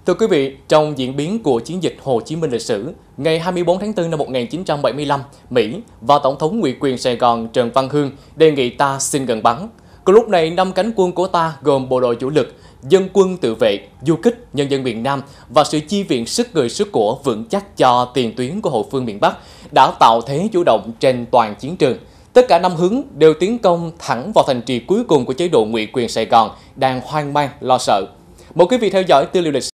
Thưa quý vị, trong diễn biến của chiến dịch Hồ Chí Minh lịch sử, ngày 24 tháng 4 năm 1975, Mỹ và Tổng thống Ngụy quyền Sài Gòn Trần Văn Hương đề nghị ta xin ngừng bắn. Cùng lúc này, 5 cánh quân của ta gồm bộ đội chủ lực, dân quân tự vệ, du kích, nhân dân miền Nam và sự chi viện sức người sức của vững chắc cho tiền tuyến của hậu phương miền Bắc đã tạo thế chủ động trên toàn chiến trường. Tất cả 5 hướng đều tiến công thẳng vào thành trì cuối cùng của chế độ Ngụy quyền Sài Gòn đang hoang mang lo sợ. Mời quý vị theo dõi tư liệu lịch sử.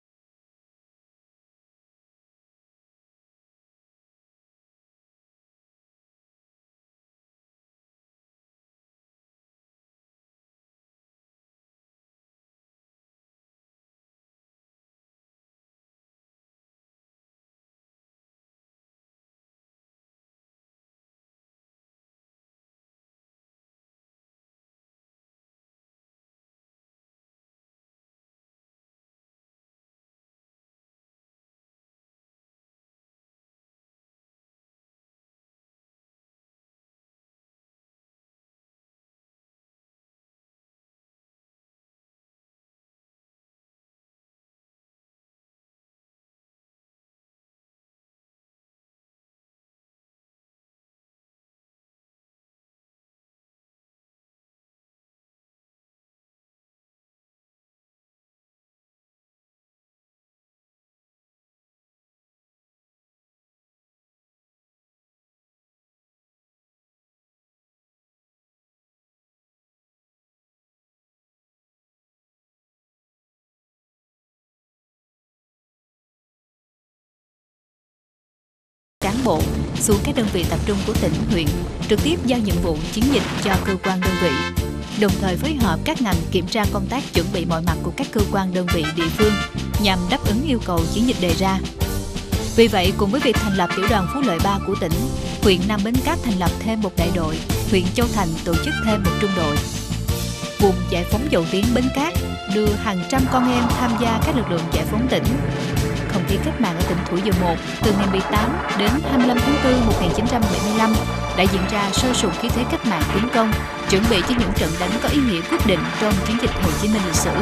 Cán bộ xuống các đơn vị tập trung của tỉnh, huyện, trực tiếp giao nhiệm vụ chiến dịch cho cơ quan đơn vị, đồng thời phối hợp các ngành kiểm tra công tác chuẩn bị mọi mặt của các cơ quan đơn vị địa phương nhằm đáp ứng yêu cầu chiến dịch đề ra. Vì vậy, cùng với việc thành lập tiểu đoàn Phú Lợi 3 của tỉnh, huyện Nam Bến Cát thành lập thêm một đại đội, huyện Châu Thành tổ chức thêm một trung đội. Vùng giải phóng dầu tiếng Bến Cát đưa hàng trăm con em tham gia các lực lượng giải phóng tỉnh. Không khí cách mạng ở tỉnh Thủ Dầu Một từ ngày 18 đến 25 tháng 4 1975 đã diễn ra sôi sục khí thế cách mạng tiến công, chuẩn bị cho những trận đánh có ý nghĩa quyết định trong chiến dịch Hồ Chí Minh lịch sử.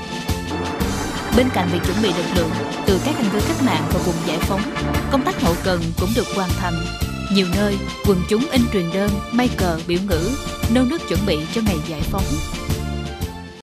Bên cạnh việc chuẩn bị lực lượng từ các căn cứ cách mạng và vùng giải phóng, công tác hậu cần cũng được hoàn thành. Nhiều nơi, quần chúng in truyền đơn, may cờ, biểu ngữ, nô nức chuẩn bị cho ngày giải phóng.